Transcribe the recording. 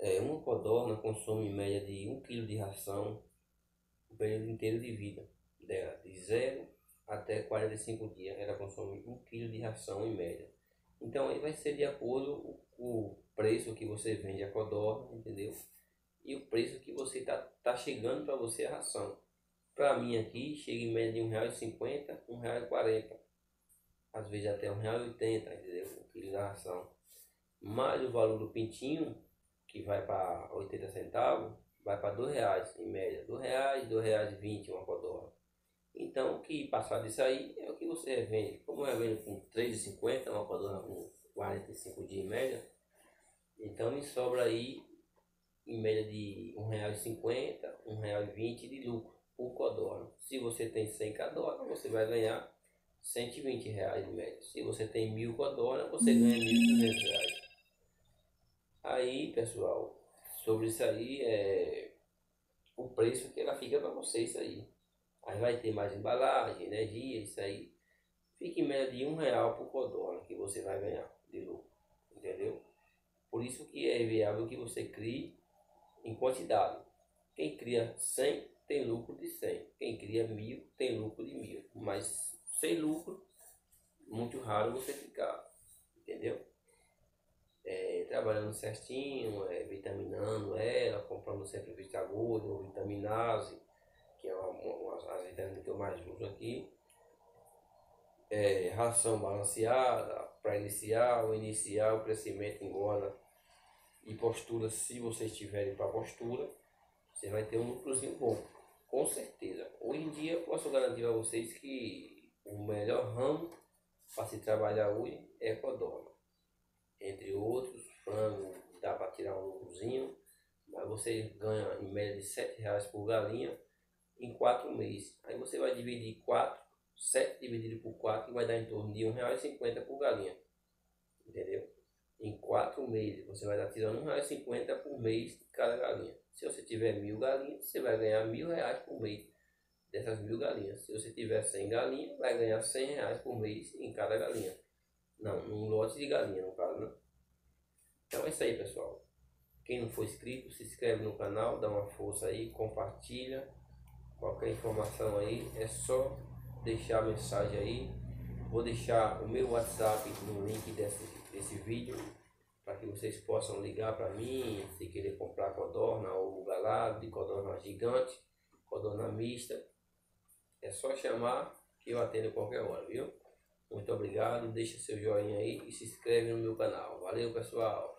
Uma codorna consome em média de 1 quilo de ração o período inteiro de vida dela, de 0 até 45 dias. Ela consome 1 quilo de ração em média. Então aí vai ser de acordo com o preço que você vende a codorna, entendeu? E o preço que você tá chegando para você a ração. Para mim aqui chega em média de R$ 1,50, R$ 1,40. Às vezes até R$ 1,80, entendeu? O quilo da ração. Mais o valor do pintinho, que vai para 80 centavos, vai para R$ 2 em média. R$ 2, R$ 2,20 uma codorna. Então, o que passar disso aí é o que você vende. Como eu vendo com 3,50, uma codorna com 45 dias em média, então me sobra aí em média de R$ 1,50, R$ 1,20 de lucro por codorna. Se você tem 100 codornas, você vai ganhar R$ 120 em média. Se você tem 1.000 codornas, você ganha R$ 1.200. Aí, pessoal, sobre isso aí é o preço que ela fica para você, isso aí. Aí vai ter mais embalagem, energia, isso aí. Fica em média de R$ 1 por codorna que você vai ganhar de lucro, entendeu? Por isso que é viável que você crie em quantidade. Quem cria 100 tem lucro de 100. Quem cria 1.000 tem lucro de 1.000. Mas sem lucro, muito raro você ficar, entendeu? Trabalhando certinho, vitaminando ela, comprando sempre Vitagor ou Vitaminase, que é as vitaminas que eu mais uso aqui. Ração balanceada para iniciar o crescimento, engorda e postura. Se vocês tiverem para postura, você vai ter um lucrozinho bom, com certeza. Hoje em dia eu posso garantir a vocês que o melhor ramo para se trabalhar hoje é codorna. Entre outros, frango dá para tirar um lucrozinho, mas você ganha em média de R$ 7 por galinha em 4 meses. Aí você vai dividir 7 dividido por 4 que vai dar em torno de R$ 1,50 por galinha, entendeu? Em 4 meses você vai estar tirando R$ 1,50 por mês de cada galinha. Se você tiver 1.000 galinhas, você vai ganhar R$ 1.000 por mês dessas 1.000 galinhas. Se você tiver 100 galinhas, vai ganhar R$ 100 por mês em cada galinha. Não, num lote de galinha, no caso, né? Então é isso aí, pessoal. Quem não for inscrito, se inscreve no canal, dá uma força aí, compartilha. Qualquer informação aí, é só deixar a mensagem aí. Vou deixar o meu WhatsApp no link desse vídeo, para que vocês possam ligar para mim, se querer comprar codorna ou galado, de codorna gigante, codorna mista. É só chamar que eu atendo qualquer hora, viu? Muito obrigado, deixa seu joinha aí e se inscreve no meu canal. Valeu, pessoal!